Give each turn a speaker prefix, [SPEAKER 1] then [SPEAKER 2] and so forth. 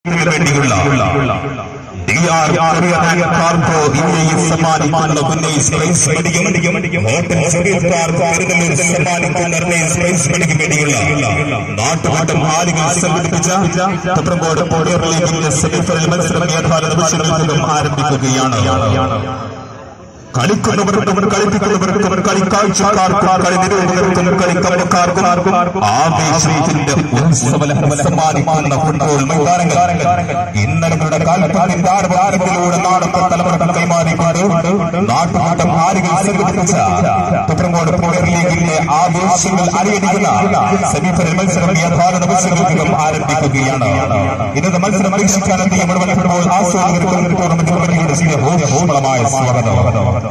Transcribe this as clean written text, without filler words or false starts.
[SPEAKER 1] കളിക്കുന്നവർക്കും കളിപ്പിക്കുന്നവർക്കും കളിക്കാഴ്ചക്കാർക്കും കളി നിരോധകർക്കും കളിക്കമ്മക്കാർക്കും ആവേശത്തിന്റെ ഉത്സവലഹം സമ്മാനിക്കുന്ന ഫുട്ബോൾ മൈതാനങ്ങൾ ഇന്നലകളുടെ കാൽപ്പന്തിന്റെ ആരവത്തിലൂടെ നാടൊക്കെ തലമുറകൾ കൈമാറിക്കൊണ്ട് നാട്ടുകൂട്ടം ആരുകൾ സംഘടിപ്പിച്ച തുപ്രങ്കോട് പ്രീമിയർ ലീഗിന്റെ ആവേശങ്ങൾ അരയടിക്കുന്ന സെമിഫൈനൽ മത്സരം യഥാർത്ഥ മത്സരങ്ങൾക്കും ആരംഭിക്കുകയാണ്. ഇന്നത്തെ മത്സരം വീക്ഷിക്കാനെത്തിയ മുഴുവൻ ഫുട്ബോൾ ആസ്വാദകർക്കും ടൂർണമെന്റ് കമ്മിറ്റിയുടെ സ്വാഗതം.